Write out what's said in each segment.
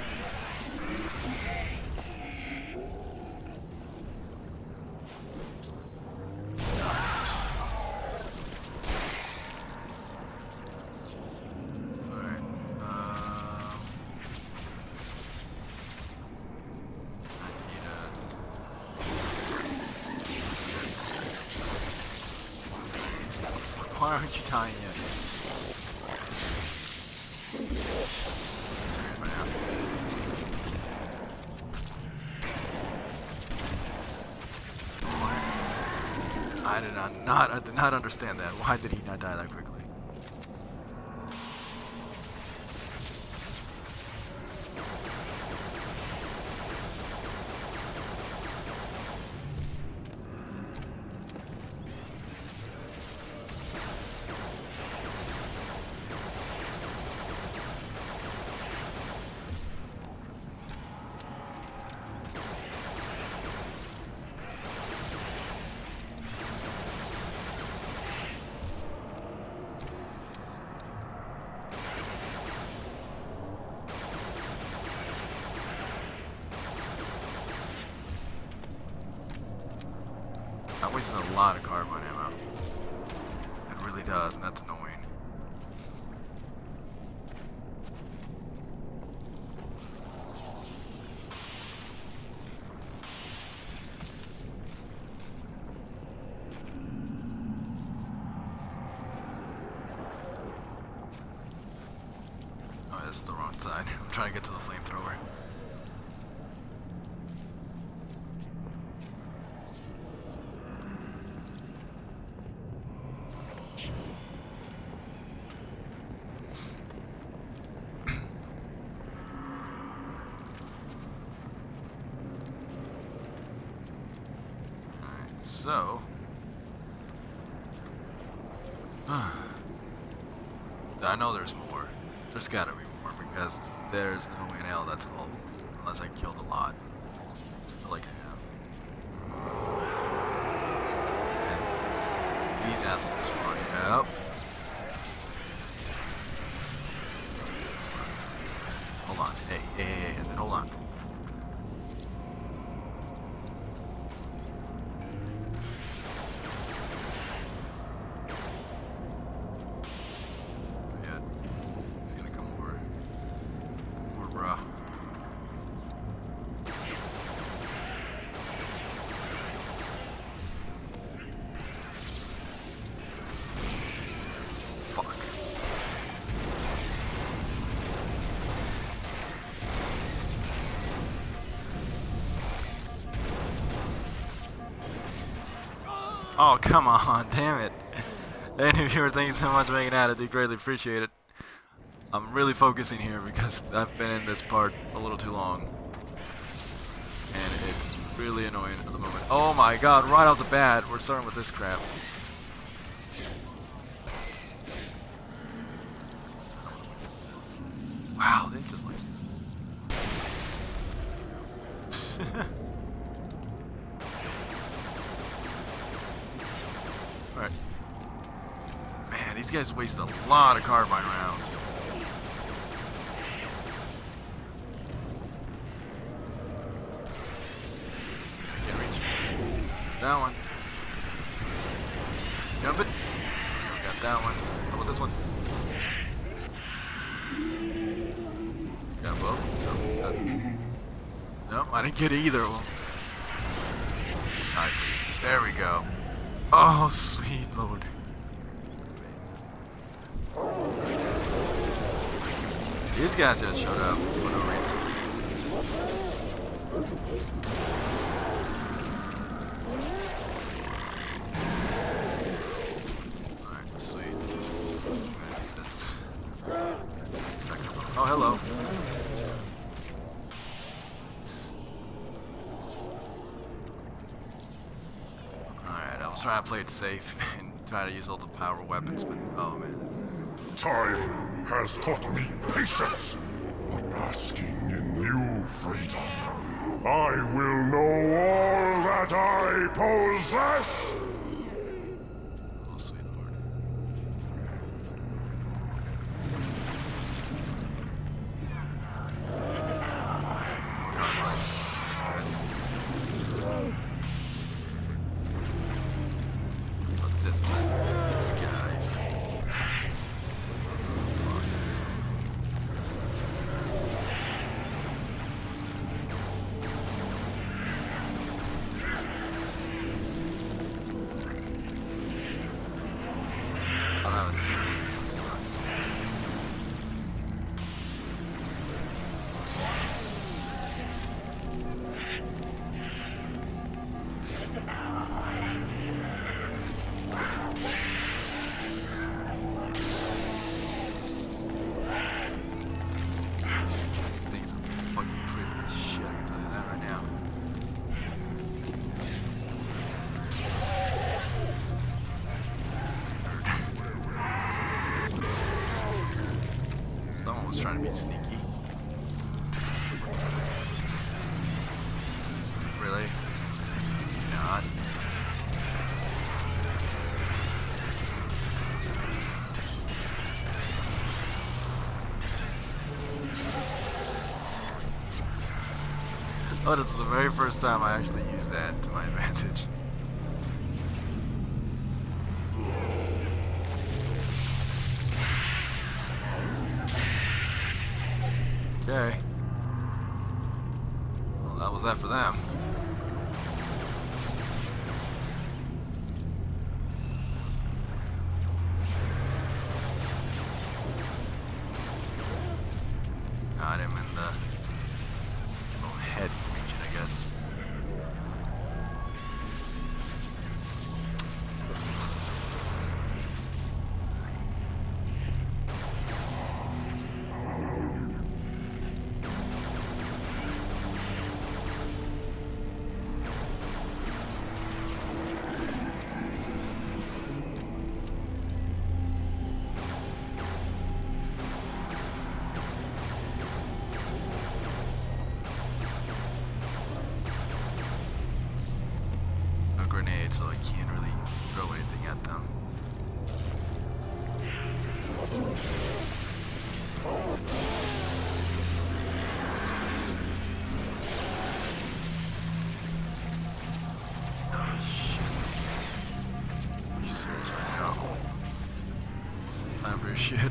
Why aren't you tying yet? I did not understand that. Why did he not die that quickly? That wastes a lot of carbine ammo. It really does, and that's annoying. Oh, this is the wrong side. I'm trying to get to the flamethrower. So, I know there's more. There's gotta be more because there's no way in hell that's all. Unless I killed a lot. I feel like I have. And these assholes spawn. Yep. Hold on. Hey, I said hold on. Oh, come on, damn it. Any of you are thanking so much for making that, I do greatly appreciate it. I'm really focusing here because I've been in this part a little too long. And it's really annoying at the moment. Oh my god, right off the bat, we're starting with this crap. Wow, they just like... Alright. Man, these guys waste a lot of carbine rounds. Can't reach. That one. Jump it. Got that one. How about this one? Got both? No, I didn't get either of them. Alright, please. There we go. Oh, sweet lord. These guys just showed up for no reason. Alright, sweet. I'm gonna need this. Oh, hello. Alright, I was trying to play it safe and try to use all the power weapons, but oh man. Time has taught me patience, but basking in new freedom, I will know all that I possess! Oh, sweet lord. trying to be sneaky. Really? Not. Oh, this is the very first time I actually used that to my advantage. Okay. Well, that was that for them. Got him in the little head region, I guess. Grenade, so I can't really throw anything at them. Oh shit. Are you serious right now? Time for your shit.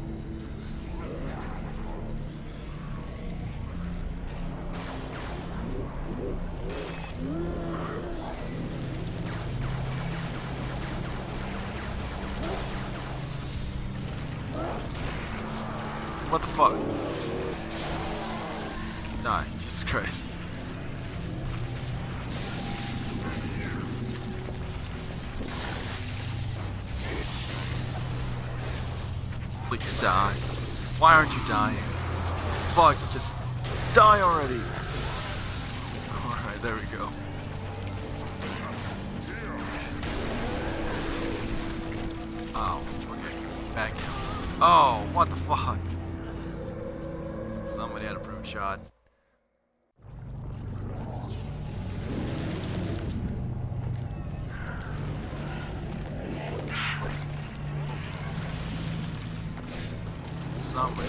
What the fuck? Nah, Jesus Christ. Please die. Why aren't you dying? Fuck, just die already. Alright, there we go. Oh, okay. Back in. Oh, what the fuck? Somebody had a proof shot. Somebody.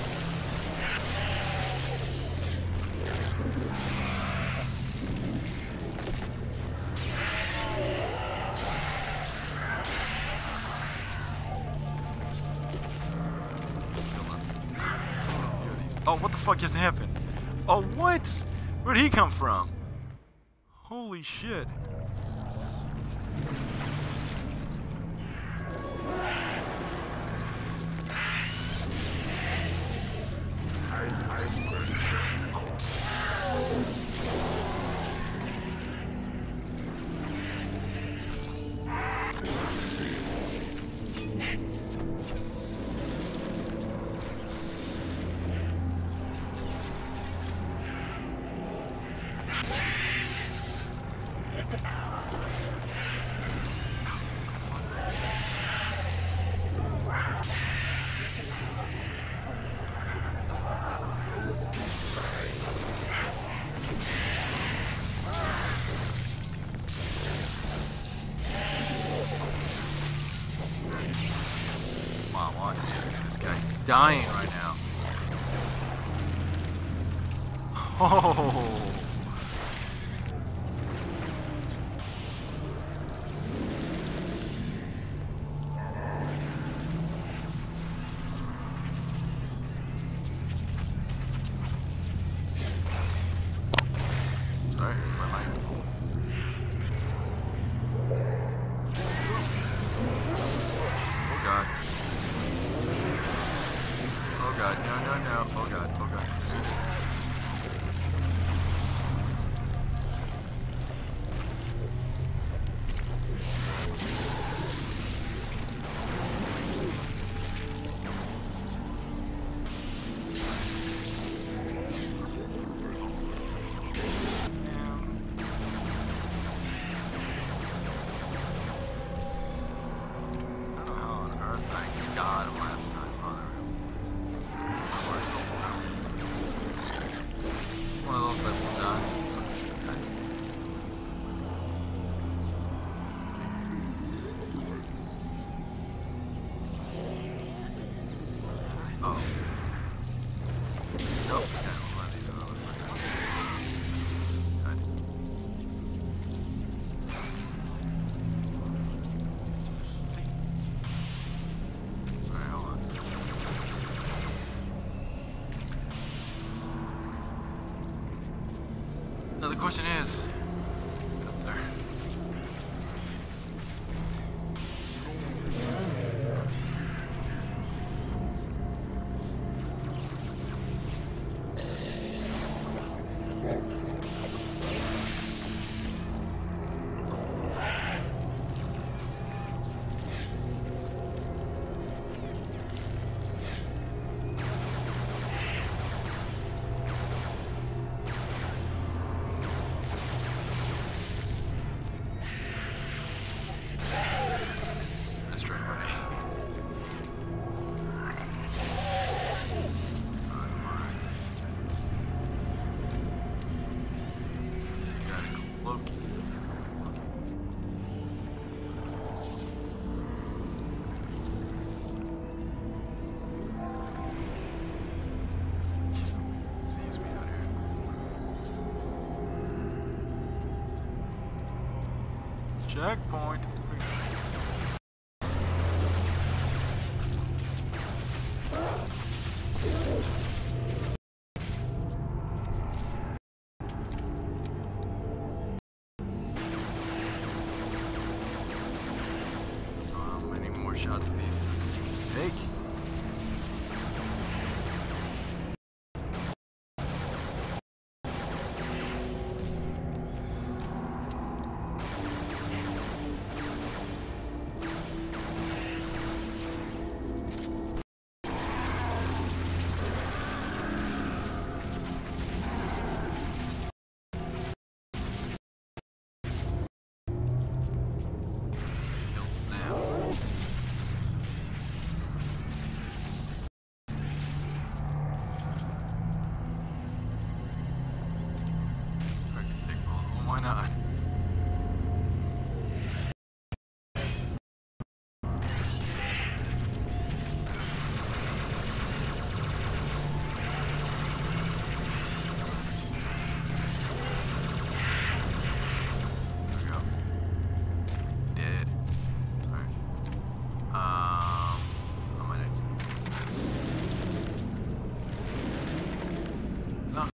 Oh, what the fuck just happened? Oh, what? Where'd he come from? Holy shit. Dying right now. Oh. Sorry, my mic. Oh god. Oh god, no, no, no. Oh god, oh god. Now the question is, get up there. Let's try, buddy. Got a Loki. Sees me out here. Checkpoint. How many more shots of these does this take?